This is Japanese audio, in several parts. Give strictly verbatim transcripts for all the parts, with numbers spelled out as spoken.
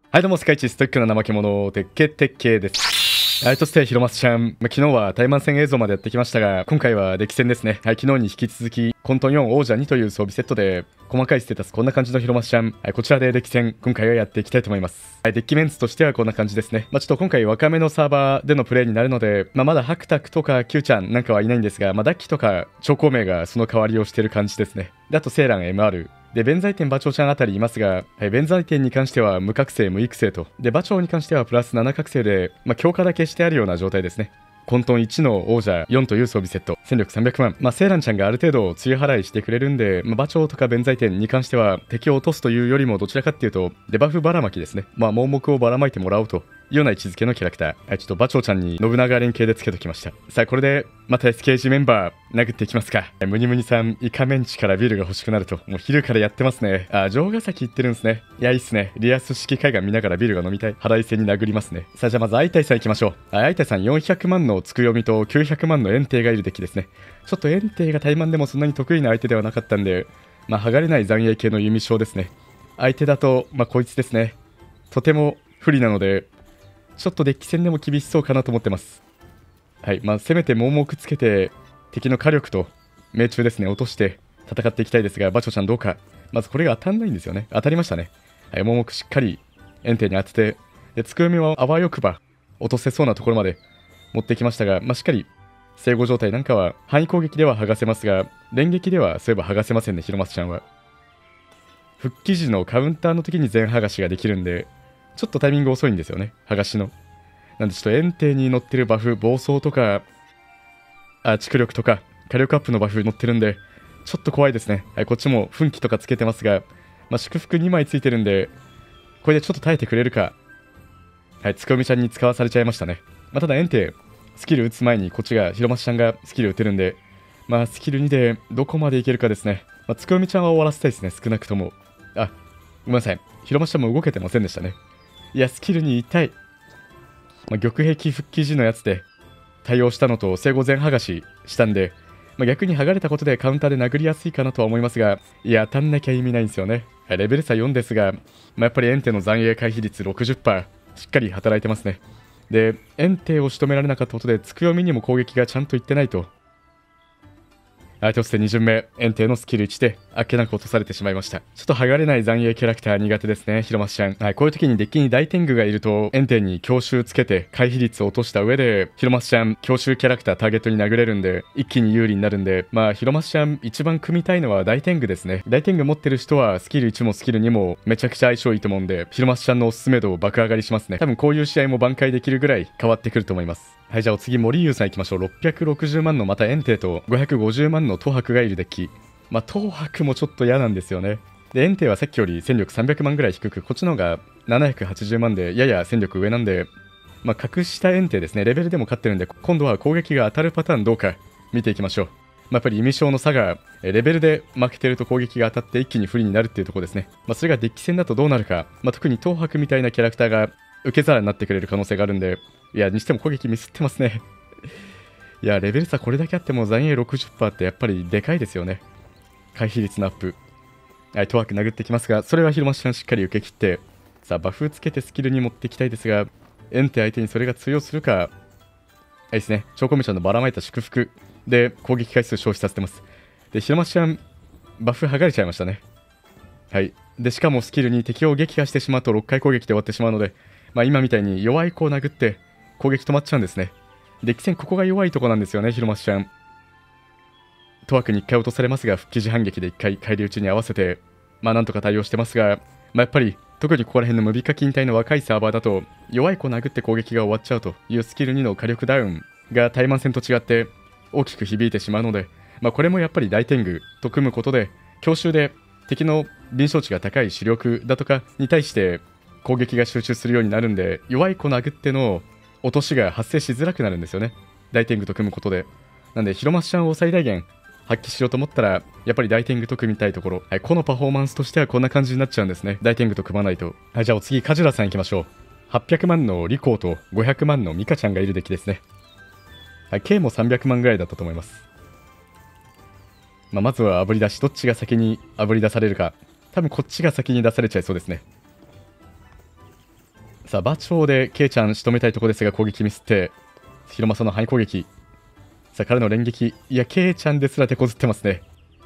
はいどうも、世界一ストイックな怠け者、鉄拳鉄拳です。はい、そしてひろますちゃん、まあ、昨日はタイマン戦映像までやってきましたが、今回はデキ戦ですね。はい、昨日に引き続き、混沌よん王者にという装備セットで、細かいステータスこんな感じのひろますちゃん、はい、こちらでデキ戦、今回はやっていきたいと思います。はい、デッキメンツとしてはこんな感じですね。まあ、ちょっと今回若めのサーバーでのプレイになるので、まあ、まだハクタクとかキューちゃんなんかはいないんですが、まあ、ダッキとか超孔明がその代わりをしてる感じですね。で、あとセーラン エムアール。で、弁財天馬長ちゃんあたりいますが、はい、弁財天に関しては無覚醒無育成と。で、馬長に関してはプラスなな覚醒で、まあ、強化だけしてあるような状態ですね。混沌いちの王者よんという装備セット、戦力さんびゃくまん。まあ、セーランちゃんがある程度追払いしてくれるんで、まあ、馬長とか弁財天に関しては敵を落とすというよりもどちらかっていうと、デバフばらまきですね。まあ、盲目をばらまいてもらおうというような位置づけのキャラクター。はい、ちょっと馬長ちゃんに信長連携でつけときました。さあ、これでまた エスケージ メンバー殴っていきますか。ムニムニさん、イカメンチからビールが欲しくなると。もう昼からやってますね。あ、城ヶ崎行ってるんですね。いや、いいっすね。リアス式海岸見ながらビールが飲みたい。腹いせに殴りますね。さあ、じゃあまず相対さん行きましょう。相対さんよんひゃくまんのつくよみときゅうひゃくまんの炎帝がいるデッキですね。ちょっと炎帝が怠慢でもそんなに得意な相手ではなかったんで、まあ、剥がれない残影系の弓将ですね。相手だと、まあ、こいつですね。とても不利なので、ちょっとデッキ戦でも厳しそうかなと思ってます。はい、まあ、せめて盲目つけて、敵の火力と命中ですね、落として戦っていきたいですが、馬長ちゃんどうか。まずこれが当たんないんですよね。当たりましたね。はい、盲目しっかり炎帝に当てて、で、つくよみはあわよくば落とせそうなところまで持ってきましたが、まあ、しっかり生後状態なんかは範囲攻撃では剥がせますが、連撃ではそういえば剥がせませんね、ひろますちゃんは。復帰時のカウンターの時に全剥がしができるんで、ちょっとタイミング遅いんですよね、剥がしの。なんでちょっと炎帝に乗ってるバフ、暴走とか、あ、蓄力とか、火力アップのバフ乗ってるんで、ちょっと怖いですね。はい、こっちも奮起とかつけてますが、まあ、祝福にまいついてるんで、これでちょっと耐えてくれるか。はい、つくよみちゃんに使わされちゃいましたね。まあ、ただ炎帝、スキル打つ前にこっちが、ひろますちゃんがスキル打てるんで、まあ、スキルにでどこまでいけるかですね。まあ、つくよみちゃんは終わらせたいですね、少なくとも。あ、ごめんなさい。ひろますちゃんも動けてませんでしたね。いや、スキルに痛い。まあ、玉壁復帰時のやつで対応したのと生後全剥がししたんで、まあ、逆に剥がれたことでカウンターで殴りやすいかなとは思いますが、いや、当たんなきゃ意味ないんですよね。レベル差よんですが、まあ、やっぱりエンテの残影回避率 ろくじゅっパーセント しっかり働いてますね。で、エンテを仕留められなかったことでつくよみにも攻撃がちゃんといってないと。相手を捨てに巡目、炎帝のスキルいちであっけなく落とされてしまいました。ちょっと剥がれない残影キャラクター苦手ですね、ひろますちゃん。はい、こういう時にデッキに大天狗がいると、炎帝に強襲つけて回避率を落とした上で、ひろますちゃん、強襲キャラクターターゲットに殴れるんで、一気に有利になるんで、まあ、ひろますちゃん一番組みたいのは大天狗ですね。大天狗持ってる人はスキルいちもスキルにもめちゃくちゃ相性いいと思うんで、ひろますちゃんのおすすめ度爆上がりしますね。多分こういう試合も挽回できるぐらい変わってくると思います。はい、じゃあお次、森優さん行きましょう。ろっぴゃくろくじゅうまんのまた炎帝とごひゃくごじゅうまんの東博がいるデッキ。まあ、東博もちょっと嫌なんですよね。で、炎帝はさっきより戦力さんびゃくまんぐらい低く、こっちの方がななひゃくはちじゅうまんで、やや戦力上なんで、まあ、格下炎帝ですね。レベルでも勝ってるんで、今度は攻撃が当たるパターンどうか見ていきましょう。まあ、やっぱり意味章の差が、レベルで負けてると攻撃が当たって一気に不利になるっていうところですね。まあ、それがデッキ戦だとどうなるか、まあ、特に東博みたいなキャラクターが受け皿になってくれる可能性があるんで、いや、にしても攻撃ミスってますね。いや、レベル差これだけあっても残影 ろくじゅっパーセント ってやっぱりでかいですよね。回避率のアップ。はい、トワーク殴ってきますが、それはひろますちゃんしっかり受け切って、さあ、バフつけてスキルに持っていきたいですが、エンテ相手にそれが通用するか。はいですね、チョコミちゃんのばらまいた祝福で攻撃回数消費させてます。で、ひろますちゃん、バフ剥がれちゃいましたね。はい。で、しかもスキルに敵を撃破してしまうとろっかい攻撃で終わってしまうので、まあ、今みたいに弱い子を殴って攻撃止まっちゃうんですね。デッキ戦ここが弱いとこなんですよね、ひろますちゃん。トワークにいっかい落とされますが、復帰時反撃でいっかい返り討ちに合わせて、まあなんとか対応してますが、まあ、やっぱり特にここら辺のムビカ近帯の若いサーバーだと、弱い子殴って攻撃が終わっちゃうというスキルにの火力ダウンが対マン戦と違って大きく響いてしまうので、まあ、これもやっぱり大天狗と組むことで、強襲で敵の臨床値が高い主力だとかに対して攻撃が集中するようになるんで、弱い子殴っての落としが発生しづらくなるんですよね、大天狗と組むことで。なんで、ひろますちゃんを最大限発揮しようと思ったら、やっぱり大天狗と組みたいところ。はい、このパフォーマンスとしてはこんな感じになっちゃうんですね。大天狗と組まないと。はい、じゃあお次、カジュラさん行きましょう。はっぴゃくまんのリコーとごひゃくまんのミカちゃんがいるデッキですね。はい、K もさんびゃくまんぐらいだったと思います。まあ、まずは炙り出し、どっちが先に炙り出されるか。多分こっちが先に出されちゃいそうですね。 さあ馬長でケイちゃん仕留めたいところですが、攻撃ミスって広政の範囲攻撃。さあ彼の連撃、いやケイちゃんですら手こずってますね。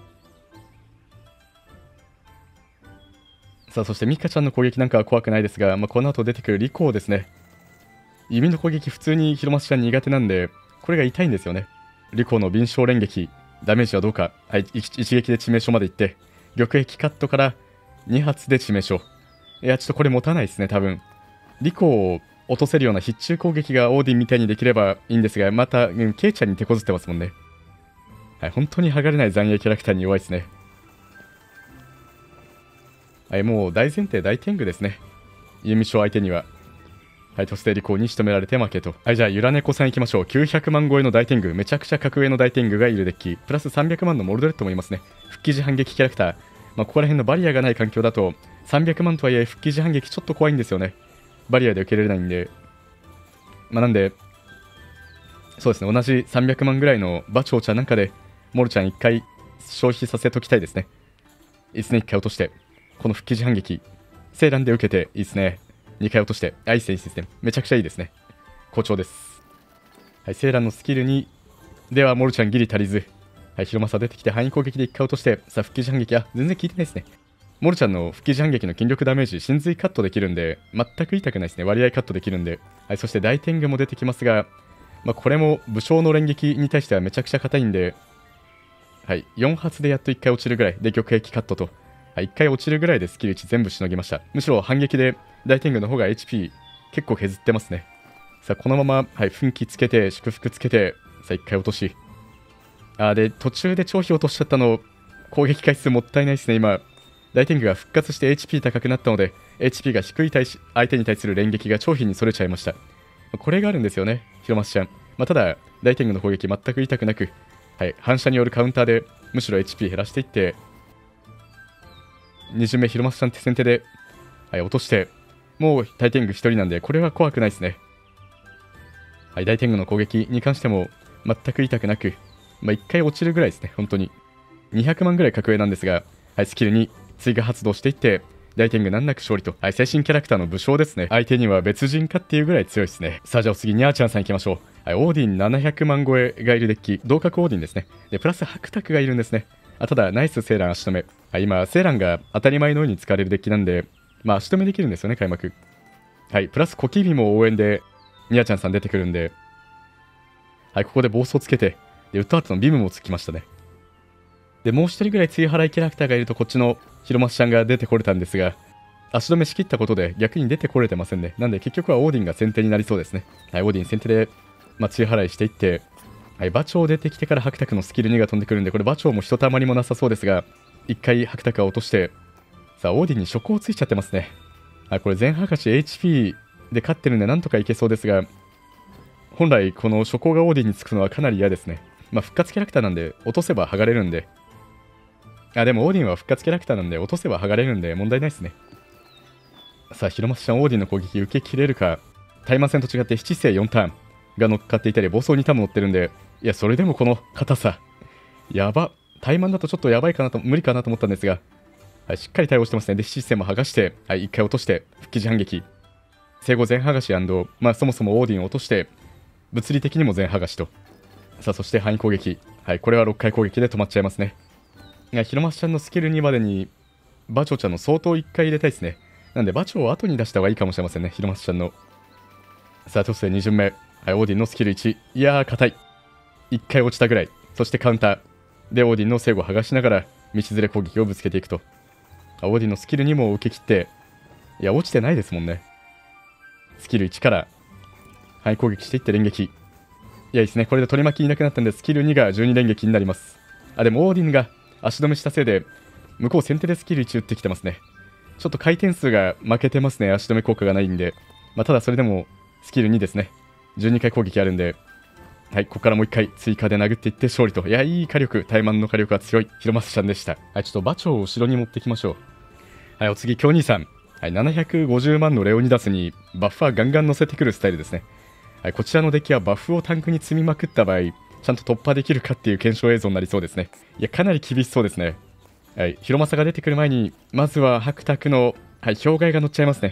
さあそしてミカちゃんの攻撃なんかは怖くないですが、まあ、この後出てくるリコーですね。弓の攻撃普通に広政ちゃん苦手なんで、これが痛いんですよね。リコーの敏捷連撃、ダメージはどうか。はい、一撃で致命傷までいって、玉壁カットからに発で致命傷。いやちょっとこれ持たないですね多分。リコーを落とせるような必中攻撃がオーディンみたいにできればいいんですが、また、うん、ケイちゃんに手こずってますもんね。はい、本当に剥がれない残影キャラクターに弱いですね。はい、もう大前提大天狗ですね。弓将相手には。はい、そしてリコーに仕留められて負けと。はい、じゃあゆら猫さんいきましょう。きゅうひゃくまん超えの大天狗、めちゃくちゃ格上の大天狗がいるデッキ、プラスさんびゃくまんのモルドレットもいますね。復帰時反撃キャラクター、まあ、ここら辺のバリアがない環境だとさんびゃくまんとはいえ復帰時反撃ちょっと怖いんですよね。バリアで受けられないんで、まあ、なんでそうですね、同じさんびゃくまんぐらいの馬長ちゃんなんかでモルちゃんいっかい消費させときたいですね。いいですね、いっかい落としてこの復帰時反撃セーランで受けていいですね。にかい落として、アイスインシステムめちゃくちゃいいですね。好調です。はい、セーランのスキルにではモルちゃんギリ足りず、はい、広政出てきて範囲攻撃でいっかい落として、さあ復帰時反撃、あ全然効いてないですね。モルちゃんの復帰時反撃の筋力ダメージ神髄カットできるんで全く痛くないですね。割合カットできるんで、はい、そして大天狗も出てきますが、まあ、これも武将の連撃に対してはめちゃくちゃ硬いんで、はい、よん発でやっといっかい落ちるぐらいで玉壁カットと、はい、いっかい落ちるぐらいでスキルいち全部しのぎました。むしろ反撃で大天狗の方が エイチピー 結構削ってますね。さあこのまま、はい、奮起つけて祝福つけて、さあいっかい落とし、あで途中で長飛落としちゃったの攻撃回数もったいないですね。今大天狗が復活して エイチピー 高くなったので エイチピー が低い対し相手に対する連撃が長飛にそれちゃいました。これがあるんですよね広松ちゃん。まあ、ただ大天狗の攻撃全く痛くなく、はい、反射によるカウンターでむしろ エイチピー 減らしていって、に巡目広松ちゃんって先手で、はい、落としてもう大天狗ひとりなんでこれは怖くないですね。はい、大天狗の攻撃に関しても全く痛くなく、まあ、いっかい落ちるぐらいですね。本当ににひゃくまんぐらい格上なんですが、はい、スキルに追加発動していって大天狗難なく勝利と、はい、最新キャラクターの武将ですね。相手には別人かっていうぐらい強いですね。さあじゃあ次にゃーちゃんさんいきましょう。はい、オーディンななひゃくまん超えがいるデッキ、同格オーディンですね。でプラス白卓がいるんですね。あただナイスセーラン足止め、はい、今セーランが当たり前のように使われるデッキなんで、まあ足止めできるんですよね開幕。はい、プラスコキビも応援でにゃーちゃんさん出てくるんで、はい、ここで暴走つけて、でウッドハートのビムもつきましたね。でもう一人ぐらい追払いキャラクターがいるとこっちの広松ちゃんが出てこれたんですが、足止めしきったことで逆に出てこれてませんね。なんで結局はオーディンが先手になりそうですね。はい、オーディン先手で、まあ、追払いしていって、はい、馬長出てきてから白卓のスキルにが飛んでくるんで、これ馬長もひとたまりもなさそうですが、いっかい白卓は落として、さあオーディンに初行ついちゃってますね。はい、これ全破壊 エイチピー で勝ってるんでなんとかいけそうですが、本来この初行がオーディンにつくのはかなり嫌ですね。まあ復活キャラクターなんで落とせば剥がれるんで、あでもオーディンは復活キャラクターなんで落とせば剥がれるんで問題ないですね。さあ広松ちゃんオーディンの攻撃受けきれるか。タイマン戦と違って七星よんターンが乗っかっていたり暴走にターンも乗ってるんで、いやそれでもこの硬さやば。タイマンだとちょっとやばいかなと、無理かなと思ったんですが、はい、しっかり対応してますね。で七星も剥がして、はい、いっかい落として復帰時反撃、生後全剥がし、まあそもそもオーディンを落として物理的にも全剥がしと、さあそして範囲攻撃、はい、これはろっかい攻撃で止まっちゃいますね。いや広松ちゃんのスキルにまでに馬長ちゃんの相当いっかい入れたいですね。なんで馬長を後に出した方がいいかもしれませんね広松ちゃんの。さあそしてに巡目、はい、オーディンのスキルいち、いやー硬い、いっかい落ちたぐらい。そしてカウンターでオーディンの生後を剥がしながら道連れ攻撃をぶつけていくと、オーディンのスキルにも受け切って、いや落ちてないですもんね。スキルいちから範囲攻撃していって連撃、いやいいですね。これで取り巻きいなくなったんでスキルにがじゅうに連撃になります。あでもオーディンが足止めしたせいで向こう先手でスキルいち打ってきてますね。ちょっと回転数が負けてますね。足止め効果がないんで、まあ、ただそれでもスキルにですね、じゅうにかい攻撃あるんで、はい、ここからもういっかい追加で殴っていって勝利と。いやいい火力、タイマンの火力が強い広松ちゃんでした。はい、ちょっと馬長を後ろに持ってきましょう。はい、お次京兄さん、はい、ななひゃくごじゅうまんのレオニダスにバッファーガンガン乗せてくるスタイルですね。はい、こちらのデッキはバフをタンクに積みまくった場合ちゃんと突破できるかっていう検証映像になりそうですね。いやかなり厳しそうですね。はい、広政が出てくる前にまずは白卓の、はい、氷害が乗っちゃいますね。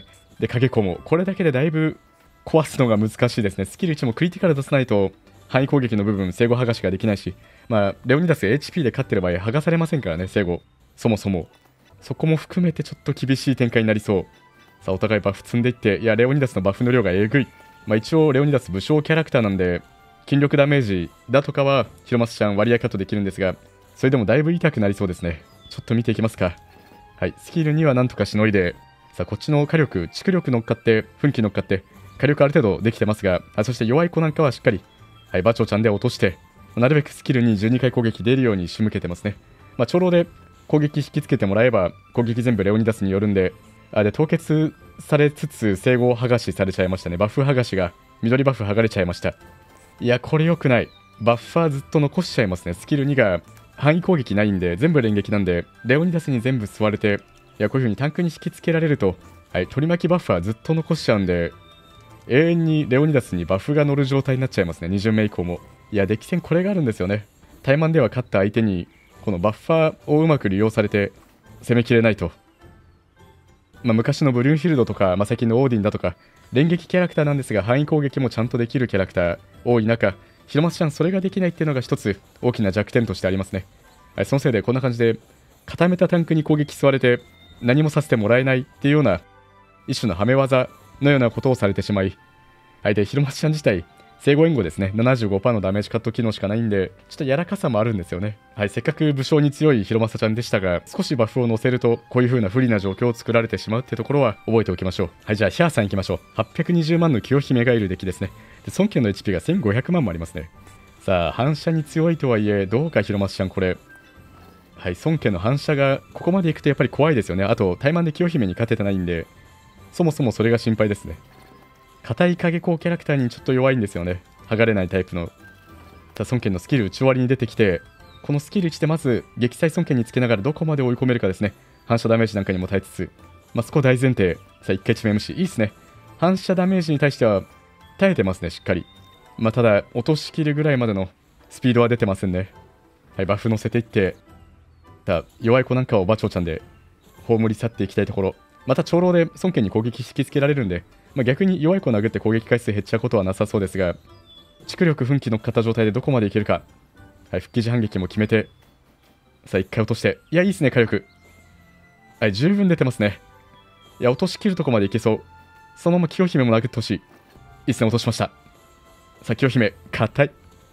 で、影子も、これだけでだいぶ壊すのが難しいですね。スキルいちもクリティカル出さないと、範囲攻撃の部分、整合剥がしができないし、まあ、レオニダス エイチピー で勝ってる場合、剥がされませんからね、整合。そもそも。そこも含めてちょっと厳しい展開になりそう。さあ、お互いバフ積んでいって、いや、レオニダスのバフの量がえぐい。まあ、一応、レオニダス武将キャラクターなんで、筋力ダメージだとかは、ヒロマスちゃん割合カットできるんですが、それでもだいぶ痛くなりそうですね。ちょっと見ていきますか。はい、スキルにはなんとかしのいで、さあ、こっちの火力、蓄力乗っかって、奮起乗っかって、火力ある程度できてますが、あそして弱い子なんかはしっかり、はい、バチョウちゃんで落として、なるべくスキルにじゅうにかい攻撃出るように仕向けてますね。まあ、長老で攻撃引きつけてもらえば、攻撃全部レオニダスによるんで、あで凍結されつつ、整合剥がしされちゃいましたね。バフ剥がしが、緑バフ剥がれちゃいました。いや、これ良くない。バッファーずっと残しちゃいますね。スキルにが範囲攻撃ないんで、全部連撃なんで、レオニダスに全部吸われて、いや、こういう風にタンクに引きつけられると、はい、取り巻きバッファーずっと残しちゃうんで、永遠にレオニダスにバフが乗る状態になっちゃいますね。に巡目以降も。いや、デッキ戦これがあるんですよね。タイマンでは勝った相手に、このバッファーをうまく利用されて、攻めきれないと。まあ、昔のブリュンフィールドとか、まあ、最近のオーディンだとか、連撃キャラクターなんですが、範囲攻撃もちゃんとできるキャラクター多い中、ヒロマスちゃんそれができないっていうのが一つ大きな弱点としてありますね。はい、そのせいでこんな感じで固めたタンクに攻撃吸われて何もさせてもらえないっていうような一種のハメ技のようなことをされてしまい、はい、でヒロマスちゃん自体生後援護ですね ななじゅうごパーセント のダメージカット機能しかないんでちょっと柔らかさもあるんですよね。はい、せっかく武将に強いヒロマサちゃんでしたが少しバフを乗せるとこういう風な不利な状況を作られてしまうってところは覚えておきましょう。はい、じゃあヒャーさんいきましょう。はっぴゃくにじゅうまんの清姫がいるデッキですね。で孫権の エイチピー がせんごひゃくまんもありますね。さあ反射に強いとはいえどうかヒロマスちゃんこれ、はい、孫権の反射がここまでいくとやっぱり怖いですよね。あとタイマンで清姫に勝ててないんでそもそもそれが心配ですね。硬い影高キャラクターにちょっと弱いんですよね。剥がれないタイプの。ただ孫権のスキル打ち割りに出てきてこのスキルいちでまず撃砕孫権につけながらどこまで追い込めるかですね。反射ダメージなんかにも耐えつつ、まあ、そこ大前提。さあいっかい致命無視いいですね。反射ダメージに対しては耐えてますねしっかり。まあただ落としきるぐらいまでのスピードは出てませんね。はい、バフ乗せていってだ弱い子なんかをバチョウちゃんで葬り去っていきたいところ。また長老で孫権に攻撃引きつけられるんで、まあ、逆に弱い子を殴って攻撃回数減っちゃうことはなさそうですが蓄力奮起乗っかった状態でどこまでいけるか。はい、復帰時反撃も決めてさあいっかい落としていやいいですね火力。はい十分出てますね。いや落としきるとこまでいけそう。そのまま清姫も殴ってほしい。いいですね落としました。さあ清姫硬い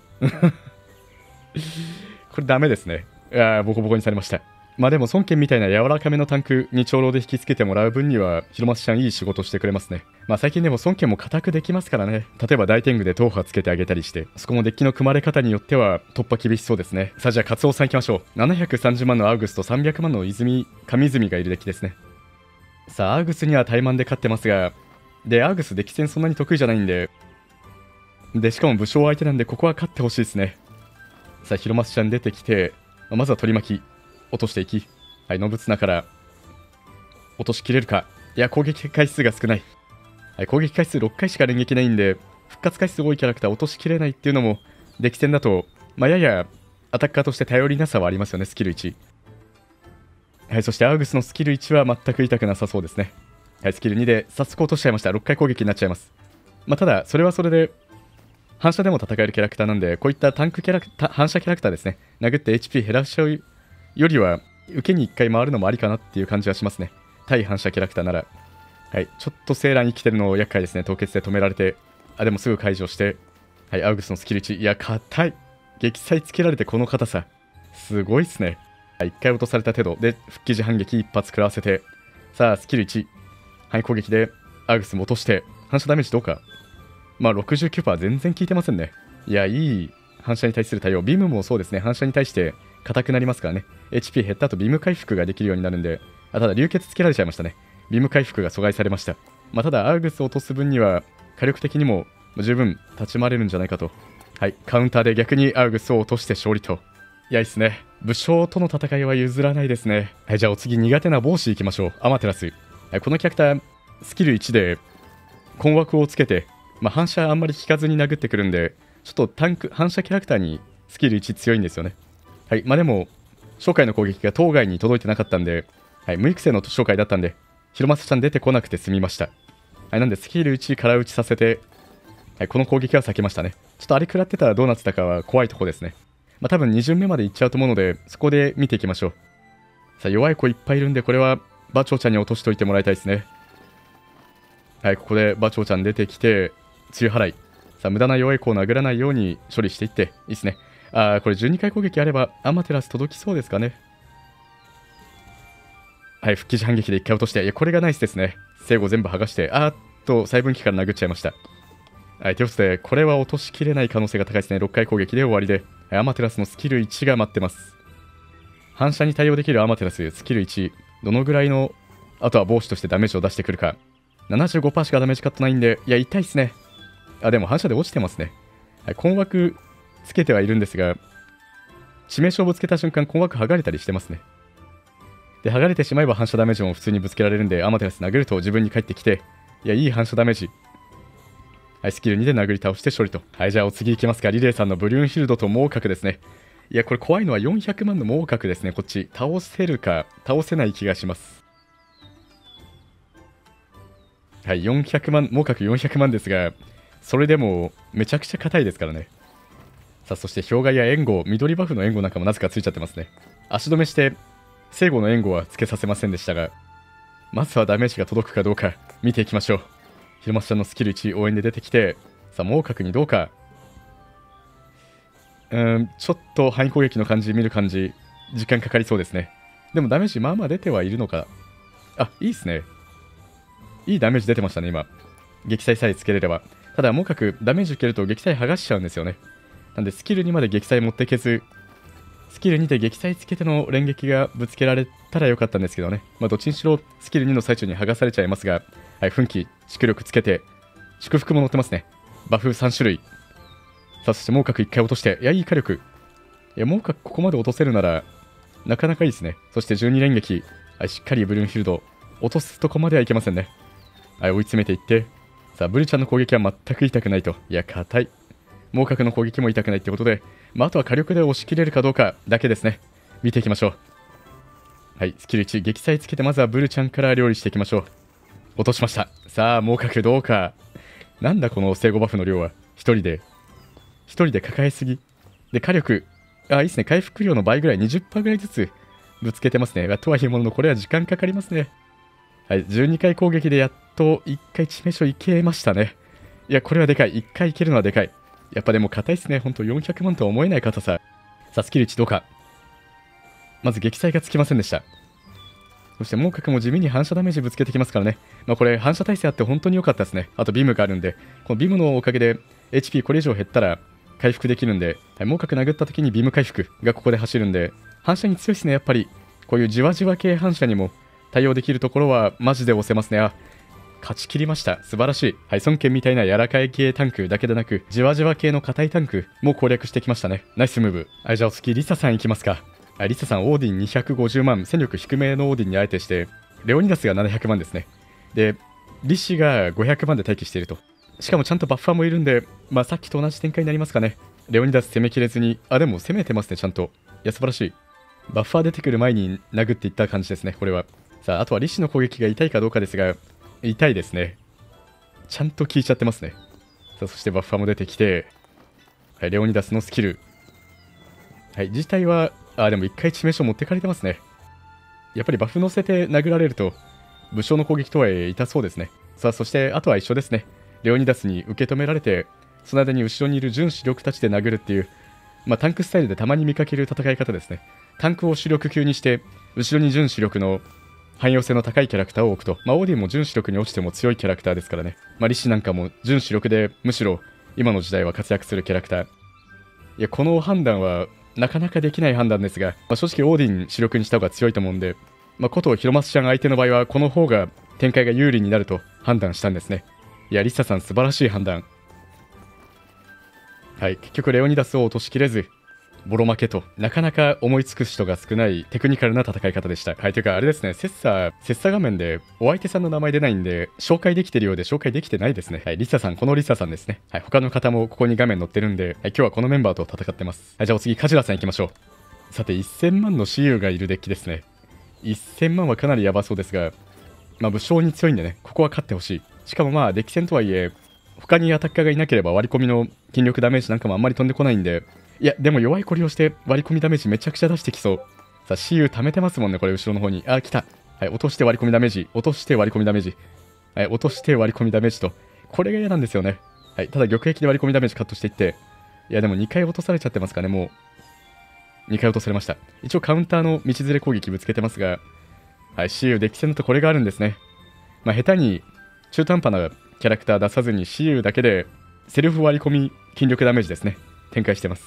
これダメですね。いやボコボコにされました。まあでも孫権みたいな柔らかめのタンクに長老で引きつけてもらう分にはヒロマスちゃんいい仕事してくれますね。まあ最近でも孫権も固くできますからね。例えば大天狗で踏破つけてあげたりしてそこもデッキの組まれ方によっては突破厳しそうですね。さあじゃあカツオさんいきましょう。ななひゃくさんじゅうまんのアウグスとさんびゃくまんの泉神泉がいるデッキですね。さあアウグスには怠慢で勝ってますがでアウグスデッキ戦そんなに得意じゃないんででしかも武将相手なんでここは勝ってほしいですね。さあヒロマスちゃん出てきてまずは取り巻き落としていき、はい、ノブツナから落としきれるか。いや攻撃回数が少ない、はい、攻撃回数ろっかいしか連撃ないんで復活回数多いキャラクター落としきれないっていうのもデッキ戦だと、まあ、ややアタッカーとして頼りなさはありますよね。スキルいち、はい、そしてアウグスのスキルいちは全く痛くなさそうですね。はい、スキルにで早速落としちゃいました。ろっかい攻撃になっちゃいます。まあ、ただそれはそれで反射でも戦えるキャラクターなんでこういったタンクキャラクター反射キャラクターですね殴って エイチピー 減らしちゃうよりは受けにいっかい回るのもありかなっていう感じはしますね。対反射キャラクターなら。はい、ちょっとセーラーに生きてるの厄介ですね。凍結で止められてあでもすぐ解除して、はい、アウグスのスキルいち、いや硬い。撃砕つけられてこの硬さすごいっすね。はい、いっかい落とされた程度で復帰時反撃一発食らわせてさあスキルいち、はい、攻撃でアウグスも落として反射ダメージどうか。まあ ろくじゅうきゅうパーセント 全然効いてませんね。いやいい反射に対する対応。ビームもそうですね。反射に対して硬くなりますからね。 エイチピー 減った後ビーム回復ができるようになるんで、あただ流血つけられちゃいましたね。ビーム回復が阻害されました。まあ、ただアウグスを落とす分には火力的にも十分立ち回れるんじゃないかと。はい、カウンターで逆にアウグスを落として勝利と。いやいいっすね。武将との戦いは譲らないですね。はい、じゃあお次苦手な帽子いきましょう。アマテラス。はい、このキャラクタースキルいちで困惑をつけて、まあ、反射あんまり効かずに殴ってくるんでちょっとタンク反射キャラクターにスキルいち強いんですよね。はい、まあでも初回の攻撃が当該に届いてなかったんで、はい、無育成の初回だったんでヒロマスちゃん出てこなくて済みました。 はい、なんでスキルいちから打ちさせて、はい、この攻撃は避けましたね。ちょっとあれ食らってたらどうなってたかは怖いとこですね。まあ多分に巡目までいっちゃうと思うので、そこで見ていきましょう。さあ、弱い子いっぱいいるんで、これは馬長ちゃんに落としといてもらいたいですね。はい、ここで馬長ちゃん出てきて、梅雨払い。さあ、無駄な弱い子を殴らないように処理していって、いいですね。あー、これじゅうにかい攻撃あれば、アマテラス届きそうですかね。はい、復帰時反撃でいっかい落として、いや、これがナイスですね。聖護全部剥がして、あーっと、細分岐から殴っちゃいました。はい、ということで、これは落としきれない可能性が高いですね。ろっかい攻撃で終わりで、アマテラスのスキルいちが待ってます。反射に対応できるアマテラス、スキルいち、どのぐらいの、あとは防止としてダメージを出してくるか。ななじゅうごパーセント しかダメージカットないんで、いや、痛いっすね。あ、でも反射で落ちてますね。はい、困惑つけてはいるんですが、致命傷をぶつけた瞬間、困惑剥がれたりしてますね。で、剥がれてしまえば反射ダメージも普通にぶつけられるんで、アマテラス殴ると自分に返ってきて、いや、いい反射ダメージ。はい、スキルにで殴り倒して処理と。はい、じゃあお次行きますか。リレーさんのブリューンヒルドと猛角ですね。いや、これ怖いのはよんひゃくまんの猛角ですね、こっち。倒せるか、倒せない気がします。はい、よんひゃくまん、猛角よんひゃくまんですが、それでもめちゃくちゃ硬いですからね。さあ、そして氷河や援護、緑バフの援護なんかもなぜかついちゃってますね。足止めして、聖護の援護はつけさせませんでしたが、まずはダメージが届くかどうか見ていきましょう。ひろまちゃんのスキルいち応援で出てきて、さあ、猛角にどうか。うーん、ちょっと範囲攻撃の感じ、見る感じ、時間かかりそうですね。でもダメージまあまあ出てはいるのか。あ、いいっすね。いいダメージ出てましたね、今。撃砕さえつけれれば。ただ、猛角、ダメージ受けると撃砕剥がしちゃうんですよね。なんで、スキルにまで撃砕持っていけず、スキルにで撃砕つけての連撃がぶつけられたらよかったんですけどね。まあ、どっちにしろスキルにの最中に剥がされちゃいますが、はい、奮起、蓄力つけて、祝福も乗ってますね。バフさん種類。さあ、そして猛角いっかい落として、いや、いい火力。いや、猛角ここまで落とせるなら、なかなかいいですね。そしてじゅうに連撃。はい、しっかりブルーンフィールド、落とすとこまではいけませんね。はい、追い詰めていって、さあ、ブルちゃんの攻撃は全く痛くないと。いや、硬い。猛角の攻撃も痛くないってことで、まあ、あとは火力で押し切れるかどうかだけですね。見ていきましょう。はい、スキルいち、撃砕つけて、まずはブルちゃんから料理していきましょう。落としました。さあ、猛角どうか。なんだこの生後バフの量は。一人で。一人で抱えすぎ。で、火力。あ、いいですね。回復量の倍ぐらい、にじゅっパーセント ぐらいずつぶつけてますね。とはいえものの、これは時間かかりますね。はい、じゅうにかい攻撃でやっといっかい致命傷いけましたね。いや、これはでかい。いっかいいけるのはでかい。やっぱでも硬いっすね。ほんとよんひゃくまんとは思えない硬さ。さあ、スキルいちどうか。まず撃砕がつきませんでした。そして猛角も地味に反射ダメージぶつけてきますからね。まあこれ反射耐性あって本当に良かったですね。あとビームがあるんで、このビームのおかげで エイチピー これ以上減ったら回復できるんで、はい、猛角殴った時にビーム回復がここで走るんで、反射に強いですね、やっぱり。こういうじわじわ系反射にも対応できるところはマジで押せますね。あ、勝ち切りました。素晴らしい。はい、孫権みたいな柔らかい系タンクだけでなく、じわじわ系の硬いタンクも攻略してきましたね。ナイスムーブ。はい、じゃあお次、リサさんいきますか。はい、リサさん、オーディンにひゃくごじゅうまん、戦力低めのオーディンにあえてして、レオニダスがななひゃくまんですね。で、リシがごひゃくまんで待機していると。しかもちゃんとバッファーもいるんで、まあさっきと同じ展開になりますかね。レオニダス攻めきれずに、あ、でも攻めてますね、ちゃんと。いや、素晴らしい。バッファー出てくる前に殴っていった感じですね、これは。さあ、あとはリシの攻撃が痛いかどうかですが、痛いですね。ちゃんと効いちゃってますね。さあ、そしてバッファーも出てきて、はい、レオニダスのスキル。はい、自体は、あ、でも一回致命傷持ってかれてますね。やっぱりバフ乗せて殴られると、武将の攻撃とはいえ痛そうですね。さあ、そしてあとは一緒ですね。レオニダスに受け止められて、その間に後ろにいる準主力たちで殴るっていう、まあタンクスタイルでたまに見かける戦い方ですね。タンクを主力級にして、後ろに準主力の汎用性の高いキャラクターを置くと、まあオーディンも準主力に落ちても強いキャラクターですからね。まあリシなんかも準主力で、むしろ今の時代は活躍するキャラクター。いや、この判断は、なかなかできない判断ですが、まあ、正直オーディン主力にした方が強いと思うんで、まあ、ことヒロマスちゃん相手の場合はこの方が展開が有利になると判断したんですね。いや、リサさん素晴らしい判断。はい、結局レオニダスを落としきれずボロ負けと、なかなか思いつく人が少ないテクニカルな戦い方でした。はい、というかあれですね、切磋切磋画面でお相手さんの名前出ないんで紹介できてるようで紹介できてないですね。はい、リサさん、このリサさんですね。はい、他の方もここに画面載ってるんで、はい、今日はこのメンバーと戦ってます。はい、じゃあお次カジラさん行きましょう。さてせんまんの私有がいるデッキですね。せんまんはかなりやばそうですが、まあ武将に強いんでね、ここは勝ってほしい。 しかもまあデッキ戦とはいえ他にアタッカーがいなければ割り込みの筋力ダメージなんかもあんまり飛んでこないんで、いやでも弱いコリをして割り込みダメージめちゃくちゃ出してきそう。さあ シーユー 溜めてますもんねこれ後ろの方に。あ来た。はい、落として割り込みダメージ、落として割り込みダメージ、はい、落として割り込みダメージと、これが嫌なんですよね。はい、ただ玉壁で割り込みダメージカットしていって、いやでもにかい落とされちゃってますかね。もうにかい落とされました。一応カウンターの道連れ攻撃ぶつけてますが、はい、シーユー デッキ戦だとこれがあるんですね。まあ下手に中途半端なキャラクター出さずに シーユー だけでセルフ割り込み筋力ダメージですね展開してます。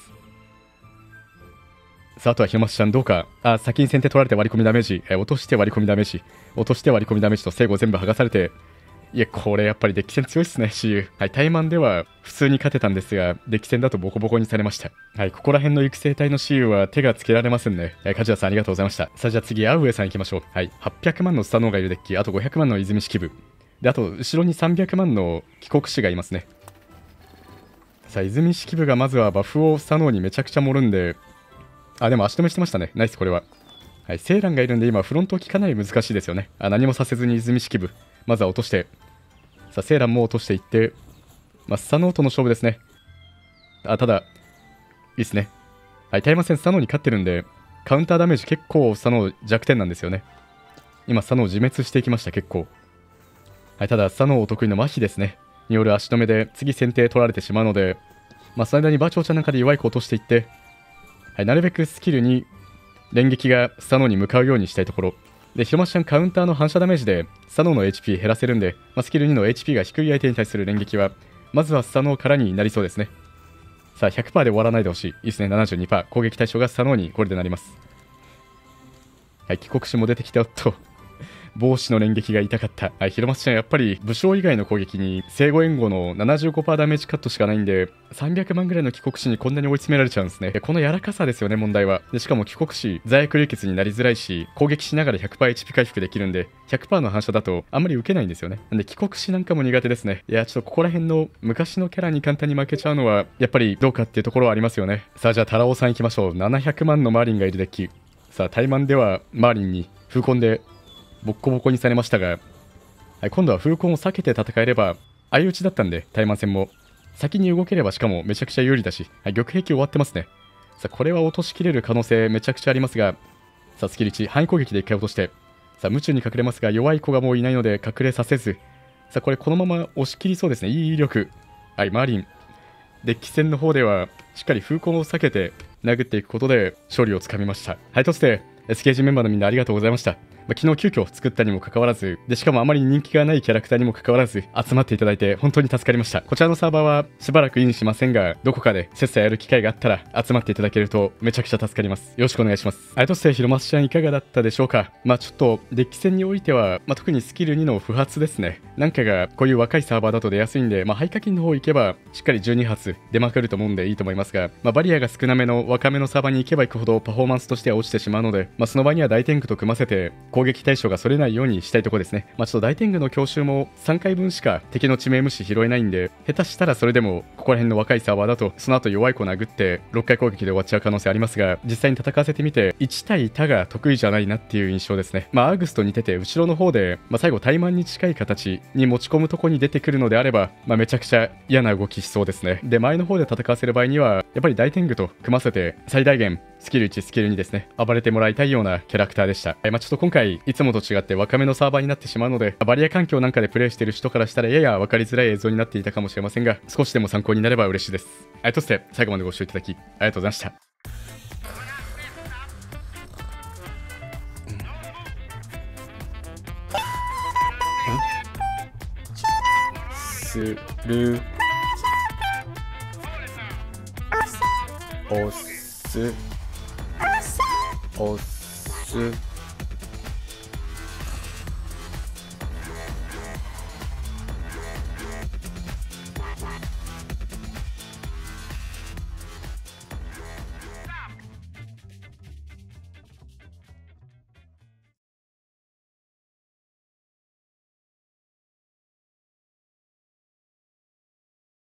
さああとはひろまつちゃんどうか。あ先に先手取られて割り込みダメージ、え落として割り込みダメージ、落として割り込みダメージと整合全部剥がされて、いやこれやっぱりデッキ戦強いっすね シーユー。 はい、タイマンでは普通に勝てたんですがデッキ戦だとボコボコにされました。はい、ここら辺の育成隊の シーユー は手がつけられませんね。はい、梶谷さんありがとうございました。さあじゃあ次アウエさん行きましょう。はい、はっぴゃくまんのスタノーがいるデッキ、あとごひゃくまんの泉式部で、あと後ろにさんびゃくまんの帰国士がいますね。さあ泉式部がまずはバフをスタノーにめちゃくちゃ盛るんで、あでも足止めしてましたね。ナイスこれは。はい、セーランがいるんで今フロント置きかなり難しいですよね。あ何もさせずに泉式部まずは落として、さあセーランも落としていって、まあ、スタノーとの勝負ですね。あただいいですね。はい、タイマ戦スタノーに勝ってるんでカウンターダメージ結構スタノー弱点なんですよね。今スタノー自滅していきました結構。はい、ただスタノーお得意の麻痺ですねによる足止めで次先手取られてしまうので、まあ、その間にバーチョーちゃんなんかで弱い子落としていって、はい、なるべくスキルに連撃がスタノーに向かうようにしたいところで、ひろまちゃんカウンターの反射ダメージでスタノーの エイチピー 減らせるんで、まあ、スキルにの エイチピー が低い相手に対する連撃はまずはスタノーからになりそうですね。さあ ひゃくパーセント で終わらないでほしい。いいですね。 ななじゅうにパーセント 攻撃対象がスタノーにこれでなります。はい、帰国士も出てきて、おっと帽子の連撃が痛かった。はい、ひろまちゃんやっぱり武将以外の攻撃に生後援護の ななじゅうごパーセント ダメージカットしかないんで、さんびゃくまんぐらいの帰国士にこんなに追い詰められちゃうんですね。この柔らかさですよね問題は。でしかも帰国士罪悪流血になりづらいし、攻撃しながら ひゃくパーセント エイチピー 回復できるんで ひゃくパーセント の反射だとあんまり受けないんですよね。なんで帰国士なんかも苦手ですね。いやちょっとここら辺の昔のキャラに簡単に負けちゃうのはやっぱりどうかっていうところはありますよね。さあじゃあタラオさん行きましょう。ななひゃくまんのマーリンがいるデッキ。さあタイマンではマーリンに風コンでボッコボコにされましたが、はい、今度は風コンを避けて戦えれば相打ちだったんで、タイマン戦も先に動ければしかもめちゃくちゃ有利だし、はい、玉壁終わってますね。さあこれは落としきれる可能性めちゃくちゃありますが、さあスキルいち範囲攻撃でいっかい落として、さあ夢中に隠れますが弱い子がもういないので隠れさせず、さあこれこのまま押し切りそうですね。いい威力。はい、マーリンデッキ戦の方ではしっかり風コンを避けて殴っていくことで勝利をつかみました。はい、そして エスケージー メンバーのみんなありがとうございました。まあ、昨日急遽作ったにもかかわらず、でしかもあまり人気がないキャラクターにもかかわらず集まっていただいて本当に助かりました。こちらのサーバーはしばらくインしませんが、どこかで切磋やる機会があったら集まっていただけるとめちゃくちゃ助かります。よろしくお願いします。あとしてひろまつちゃんいかがだったでしょうか。まあちょっとデッキ戦においては、まあ、特にスキルにの不発ですね。なんかがこういう若いサーバーだと出やすいんで、まあ、廃課金の方行けばしっかりじゅうに発出まくると思うんでいいと思いますが、まあ、バリアが少なめの若めのサーバーに行けば行くほどパフォーマンスとしては落ちてしまうので、まあ、その場には大天狗と組ませて攻撃対象がそれないようにしたいところですね。まあ、ちょっと大天狗の強襲もさんかいぶんしか敵の致命無視拾えないんで、下手したらそれでもここら辺の若いサーバーだとその後弱い子殴ってろっかい攻撃で終わっちゃう可能性ありますが、実際に戦わせてみていち対他が得意じゃないなっていう印象ですね。まあアーグスと似てて後ろの方で、まあ、最後タイマンに近い形に持ち込むとこに出てくるのであれば、まあ、めちゃくちゃ嫌な動きしそうですね。で前の方で戦わせる場合にはやっぱり大天狗と組ませて最大限スキルいちスキルにですね暴れてもらいたいようなキャラクターでした。えまあ、ちょっと今回いつもと違って若めのサーバーになってしまうので、バリア環境なんかでプレイしている人からしたらやや分かりづらい映像になっていたかもしれませんが、少しでも参考になれば嬉しいです。ありがとうございました。最後までご視聴いただきありがとうございました。するおすおす